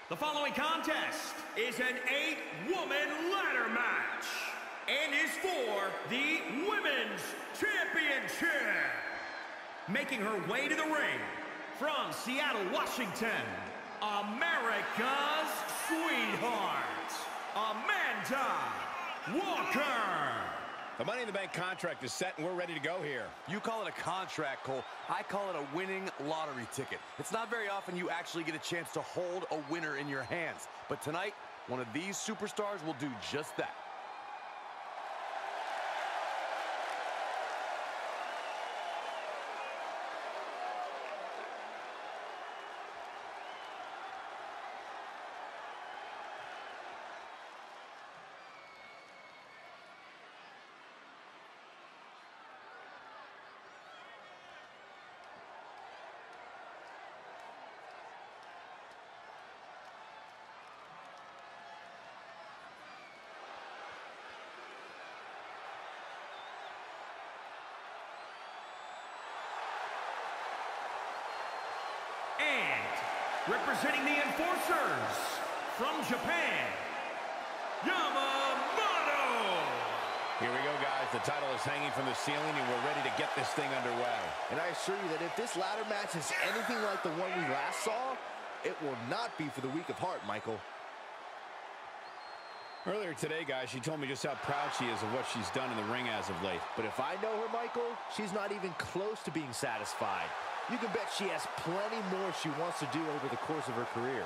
The following contest is an 8-woman ladder match and is for the Women's Championship. Making her way to the ring from Seattle, Washington, America's sweetheart, Amanda Walker. The Money in the Bank contract is set and we're ready to go here. You call it a contract, Cole. I call it a winning lottery ticket. It's not very often you actually get a chance to hold a winner in your hands. But tonight, one of these superstars will do just that. And representing the Enforcers from Japan, Yamamoto. Here we go, guys. The title is hanging from the ceiling and we're ready to get this thing underway. And I assure you that if this ladder match is anything like the one we last saw, it will not be for the weak of heart, Michael. Earlier today, guys, she told me just how proud she is of what she's done in the ring as of late. But if I know her, Michael, she's not even close to being satisfied. You can bet she has plenty more she wants to do over the course of her career.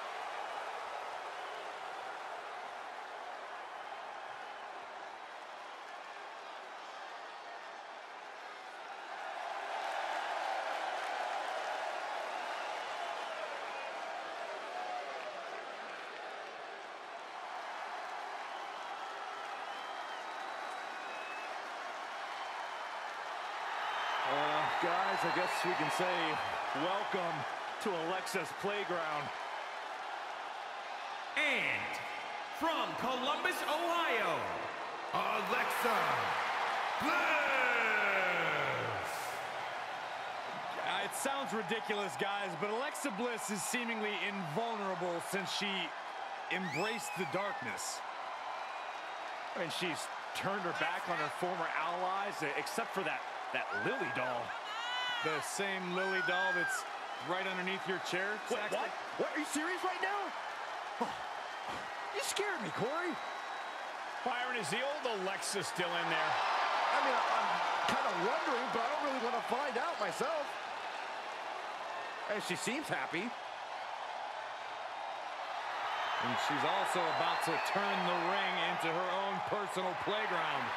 Guys, I guess we can say welcome to Alexa's playground. And from Columbus, Ohio, Alexa Bliss. It sounds ridiculous, guys, but Alexa Bliss is seemingly invulnerable since she embraced the darkness. I mean, she's turned her back on her former allies, except for that Lily doll. The same Lily doll that's right underneath your chair, Saxton. What? Are you serious right now? Oh, you scared me, Corey. Byron, is the old Alexa still in there? I mean, I'm kind of wondering, but I don't really want to find out myself. And she seems happy. And she's also about to turn the ring into her own personal playground.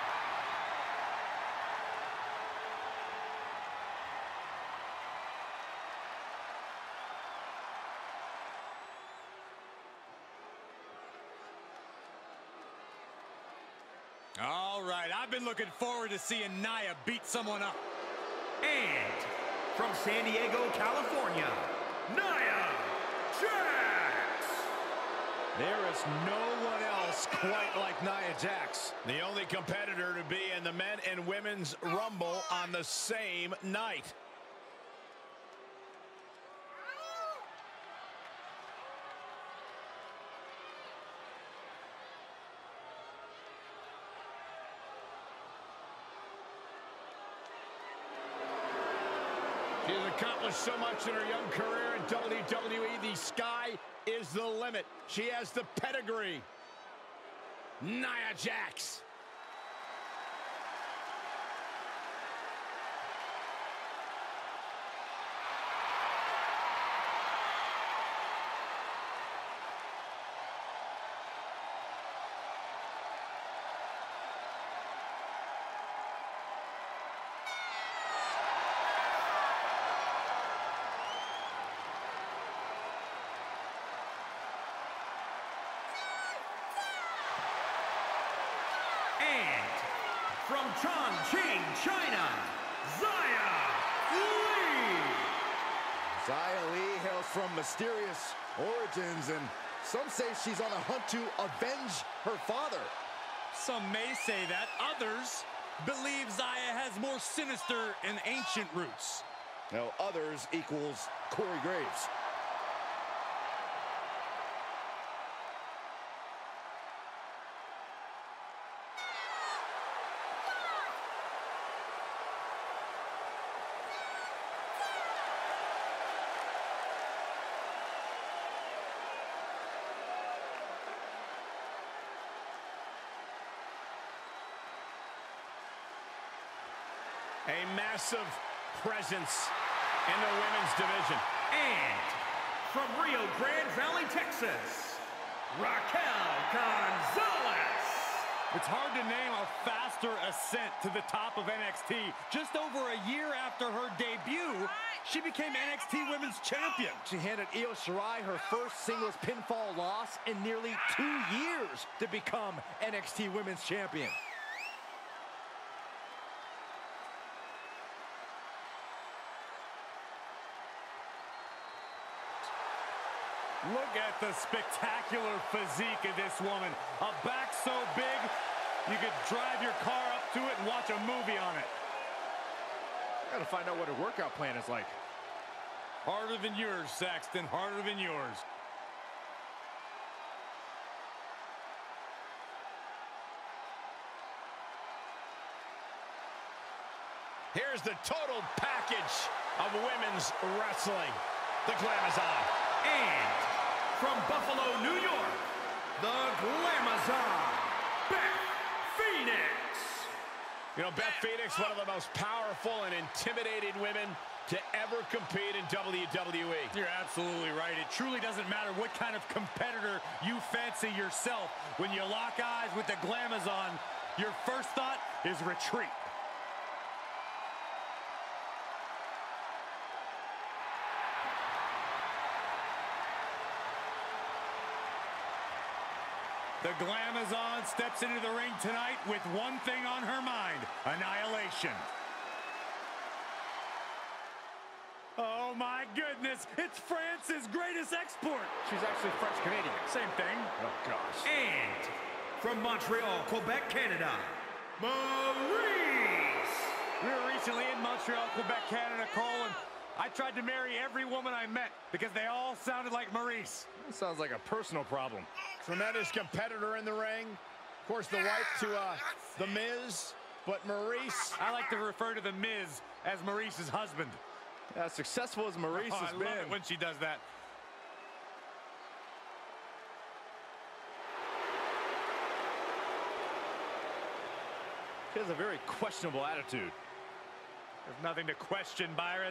All right, I've been looking forward to seeing Nia beat someone up. And from San Diego, California, Nia Jax. There is no one else quite like Nia Jax. The only competitor to be in the men and women's rumble on the same night. She has accomplished so much in her young career in WWE. The sky is the limit. She has the pedigree. Nia Jax. From Chongqing, China, Xia Li. Xia Li hails from mysterious origins, and some say she's on a hunt to avenge her father. Some may say that. Others believe Xia has more sinister and ancient roots. Now, others equals Corey Graves. A massive presence in the women's division. And from Rio Grande Valley, Texas, Raquel Gonzalez. It's hard to name a faster ascent to the top of NXT. Just over a year after her debut, she became NXT Women's Champion. She handed Io Shirai her first singles pinfall loss in nearly 2 years to become NXT Women's Champion. Look at the spectacular physique of this woman. A back so big, you could drive your car up to it and watch a movie on it. Gotta find out what her workout plan is like. Harder than yours, Saxton, harder than yours. Here's the total package of women's wrestling. The Glamazon. And from Buffalo, New York, the Glamazon, Beth Phoenix. You know, Beth Phoenix, one of the most powerful and intimidating women to ever compete in WWE. You're absolutely right. It truly doesn't matter what kind of competitor you fancy yourself. When you lock eyes with the Glamazon, your first thought is retreat. The Glamazon steps into the ring tonight with one thing on her mind: annihilation. Oh my goodness, it's France's greatest export. She's actually French-Canadian. Same thing. Oh, gosh. And from Montreal, Quebec, Canada, Maryse. We were recently in Montreal, Quebec, Canada, Cole, and I tried to marry every woman I met because they all sounded like Maryse. That sounds like a personal problem. Tremendous competitor in the ring. Of course, the wife to The Miz, but Maryse. I like to refer to The Miz as Maryse's husband. As successful as Maryse has I love been. it when she does that. She has a very questionable attitude. There's nothing to question, Byron.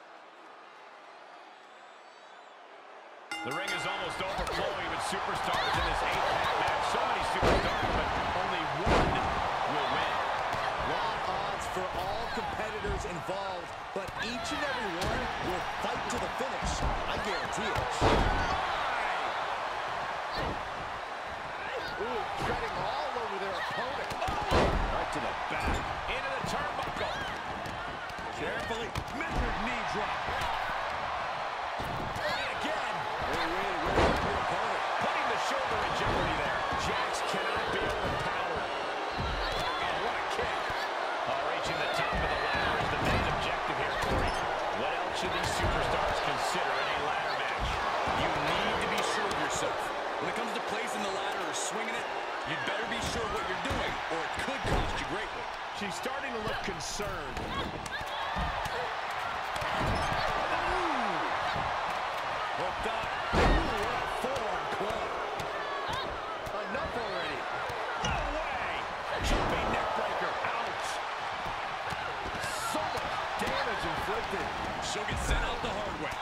The ring is almost overflowing with superstars in this 8-man match. So many superstars, but only one will win. Long odds for all competitors involved, but each and every one will fight to the finish. I guarantee it. Ooh, treading all over their opponent. Right to the back. Into the turnbuckle. Carefully, measured knee drop. And again. Opponent. Putting the shoulder in jeopardy there. Jax cannot be overpowered. And what a kick. Reaching the top of the ladder is the main objective here, Corey. What else should these superstars consider in a ladder match? You need to be sure of yourself. When it comes to placing the ladder or swinging it, you'd better be sure of what you're doing, or it could cost you greatly. She's starting to look concerned. Hooked up. What a forearm club. Enough already. No way! Jumping neck breaker. Ouch! So much damage inflicted. She'll get sent out the hard way.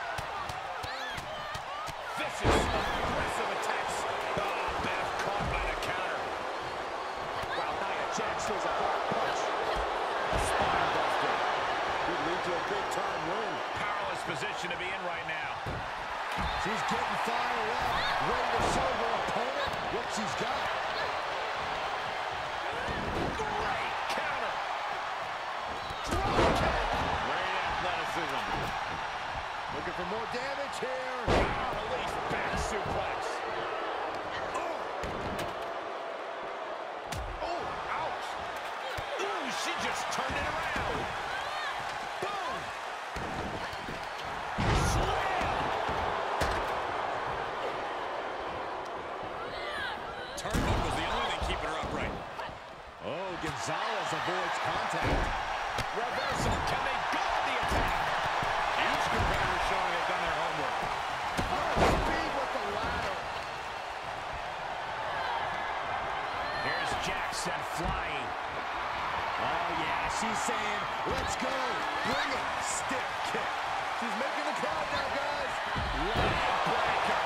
Vicious, aggressive attacks. Oh, Beth caught by the counter. Wow, Nia Jax throws a hard punch. Spine buster. Could lead to a big-time win. Powerless position to be in right now. She's getting fired up, ready to show her opponent what she's got. Great counter. Drop kick. Great athleticism. Looking for more damage here. Release back suplex. Oh, ouch. Ooh, she just turned it around. Boom. Slam. Turnbuckle's the only thing keeping her upright. Oh, Gonzalez avoids contact. Reversal. Can they guard the attack? Each competitor showing they've done their homework. Speed with the ladder. Here's Jackson flying. Oh, yeah, she's saying, go. Bring it. Stiff kick. She's making the count now, guys. Leg breaker.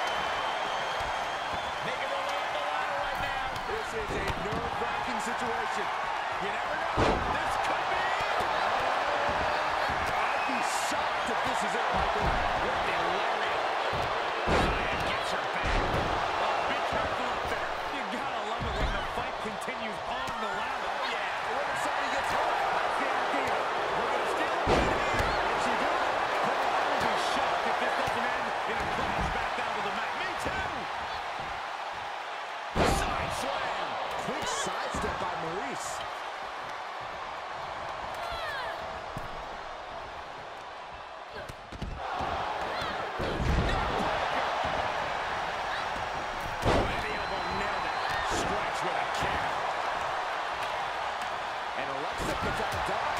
Making their way up the ladder right now. This is a nerve-wracking situation. You never know. This could be it. I'd be shocked if this is it, Michael. With the lariat. Nia gets her back. Oh, be careful up there. You gotta love it when the fight continues on the ladder. Oh, yeah. What if somebody gets hurt? That's the idea. We're going to steal it here. And she did it. I would be shocked if this doesn't end in a crash back down to the mat. Me too! Side slam. Quick sidestep by Maurice. Right elbow nailed it. Strikes with a kick. And Alexa gets out of dodge.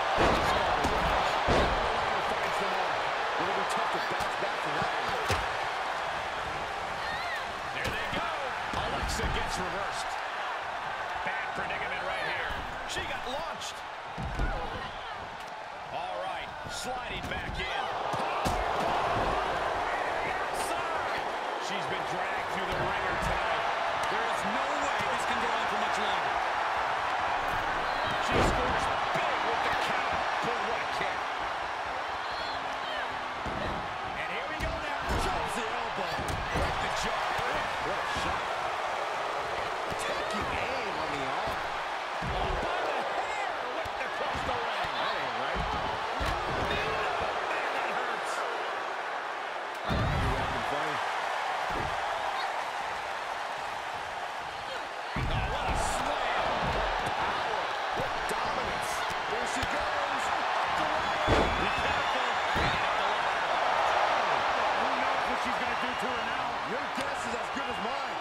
Finds them all. It'll be tough to bounce back from that one. There they go. Alexa gets reversed. Bad predicament right here. She got launched. All right, sliding back in. Outside. She's been dragged through the ringer tonight. There is no way this can go on for much longer. She scores big with the count. Boy, what a kick. And here we go now. Drops the elbow. Right the jaw. What a shot. Taking aim on the arm. Oh, by the hair. Whipped across the ring. That ain't right. Man, that hurts. You're acting funny. Oh, what a slam. Power. What dominance. There she goes. Be careful. Who knows what she's gonna do to her now? Your guess is as good as mine.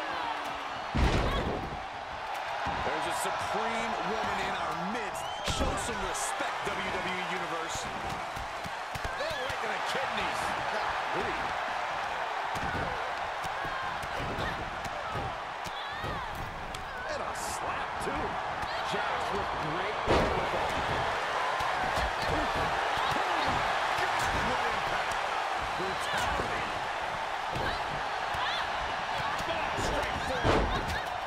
There's a supreme woman in our midst. Show some respect, WWE Universe. Oh, right to the kidneys. Golly. And a slap, too. Jax with great wherewithal. What impact. Brutality. Straight forward.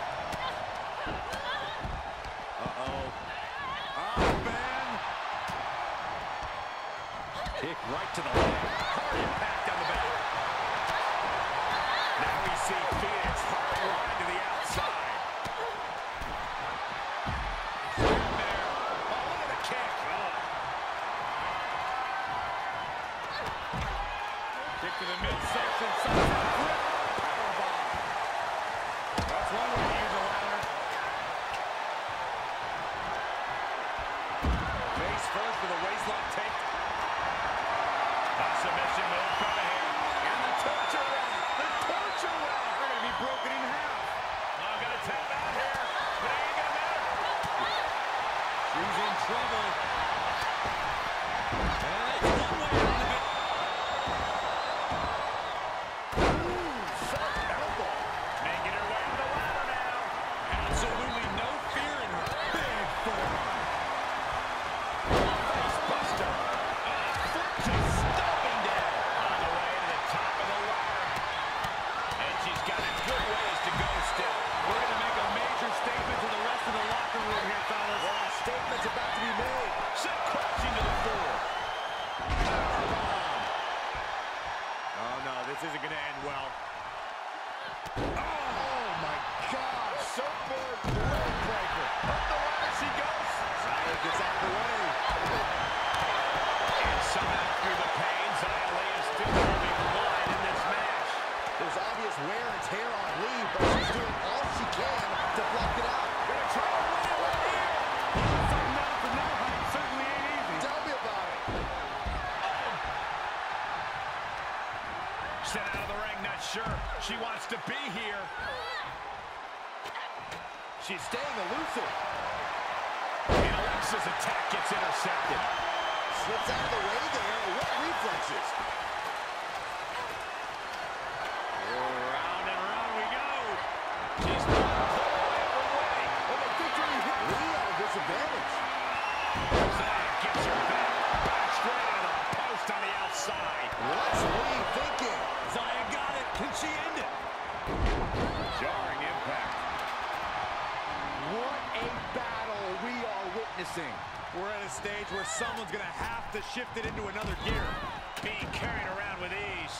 Uh-oh. Oh, man. Kick right to the leg. Hard impact on the back. Now we see Phoenix hard line to the outside. Down there. Oh, look at the kick. Oh. Kick to the midsection. Sunset flip. Powerbomb. That's one way to use a ladder. Face first with a waistlock take. A submission move coming here. And the torture rack. The torture rack. They're gonna be broken in half. I'm going to tap out here. But it ain't going to matter. She's in trouble. And that's one way out of it. Sharp elbow. Making her way to the ladder now. Absolutely no fear in her. Big forearm. Face buster. Foot just stomping down. On the way to the top of the ladder. And she's got a good ways to go still. We're going to make a major statement to the rest of the locker room here, fellas. Yeah, statement's about to be made. Sent crashing to the floor. Oh, no, this isn't going to end well. Oh, my God. Surfboard leg breaker. Up the ladder she goes. Xia gets out of the way. And somehow through the pain, Xia Li is still moving the line in this match. There's obvious wear and tear on Lee, but she's doing all she can to block it out. Gonna try to win it right here. Something down for now, but it certainly ain't easy. Tell me about it. Sent out of the ring, not sure she wants to be here. She's staying elusive. And Alexa's attack gets intercepted. Slips out of the way there. What reflexes? Round and round we go. She's not away. Well, the victory hit Lee at a disadvantage. Xia gets her have to shift it into another gear. Being carried around with ease.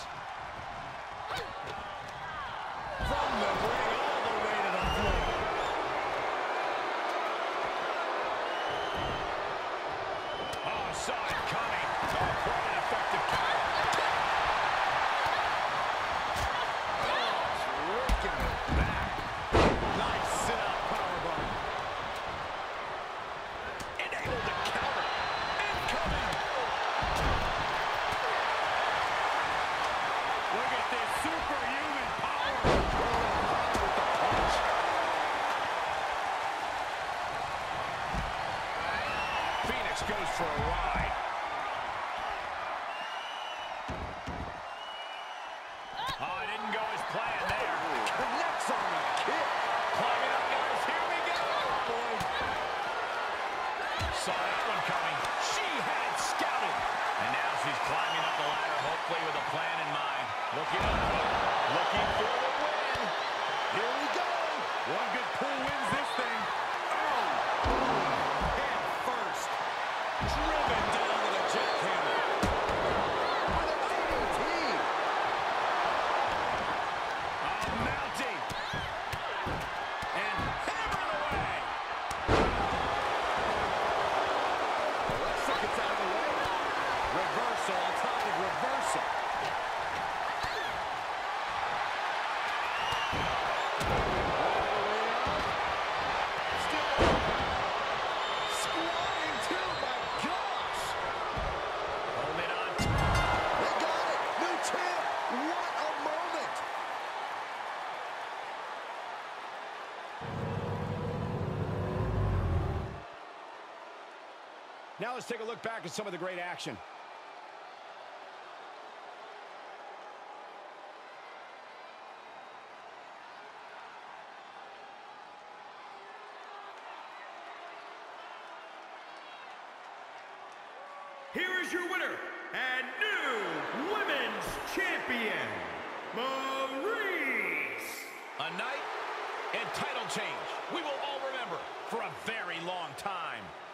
From the ring all the way to the floor. Oh, saw it coming. Oh, quite an effective counter. Raking it back. Nice sit-up powerbomb. Able to counter. Incoming. Look at this superhuman power. Phoenix goes for a ride. Oh, it didn't go as planned there. Connects on the kick. Climbing up, guys. Here we go. Boy. Saw that one coming. She had it scouted. And now she's climbing up the ladder, hopefully with a plan in mind. Looking up. Looking for the win. Here we go. One good pull wins this thing. Oh! Head first. Driven down with a jackhammer. With a DDT. Mounting. And hammering away. Alexa gets out of the way. Reversal on top of reversal. Squatting too, my gosh. Holding on. They got it. New champ. What a moment. Now let's take a look back at some of the great action. Here is your winner and new women's champion, Maryse. A night and title change we will all remember for a very long time.